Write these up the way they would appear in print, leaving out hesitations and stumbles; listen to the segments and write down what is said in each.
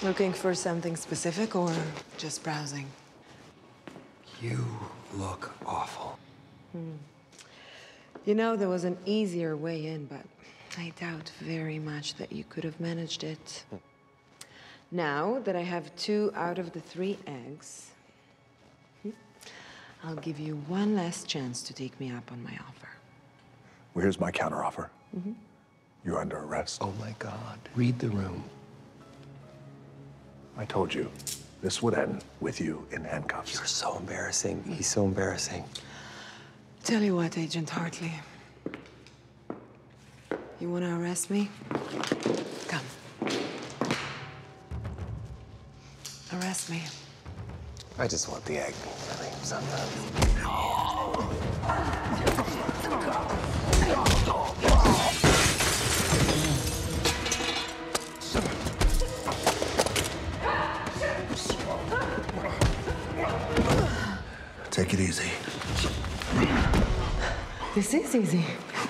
Looking for something specific or just browsing? You look awful. You know, there was an easier way in, but I doubt very much that you could have managed it. Now that I have 2 out of the 3 eggs, I'll give you one last chance to take me up on my offer. Well, here's my counteroffer. You're under arrest. Oh my God. Read the room. I told you, this would end with you in handcuffs. You're so embarrassing. He's so embarrassing. Tell you what, Agent Hartley. You want to arrest me? Come. Arrest me. I just want the egg cream sometimes. Take it easy. This is easy.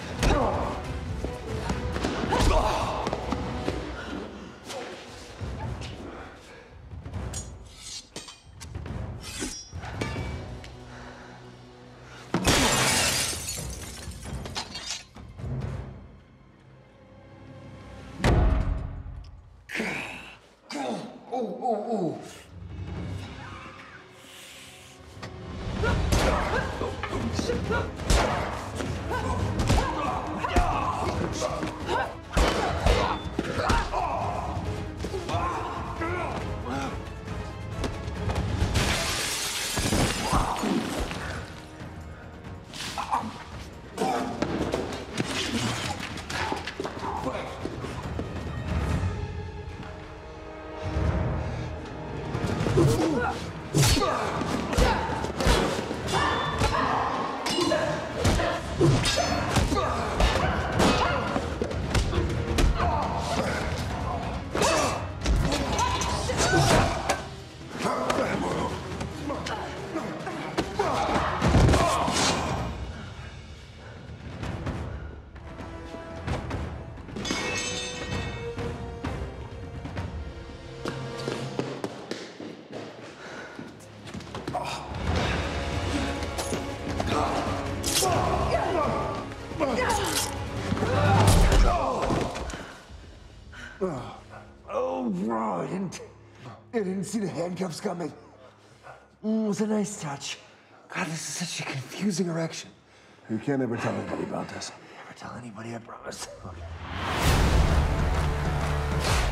Oh, bro, I didn't see the handcuffs coming. It was a nice touch. God, this is such a confusing erection. You can't ever tell anybody about this. Never tell anybody, I promise. Okay.